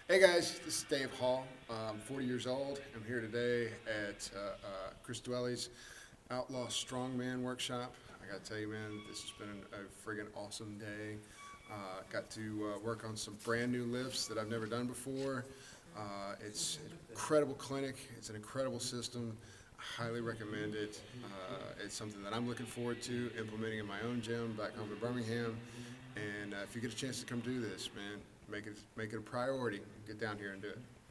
Hey guys, this is Dave Hall. I'm 40 years old. I'm here today at Chris Dwelly's Outlaw Strongman workshop. I gotta tell you, man, this has been a friggin' awesome day. Got to work on some brand new lifts that I've never done before. It's an incredible clinic. It's an incredible system. I highly recommend it. It's something that I'm looking forward to implementing in my own gym back home in Birmingham. And if you get a chance to come do this, man, make it a priority. Get down here and do it.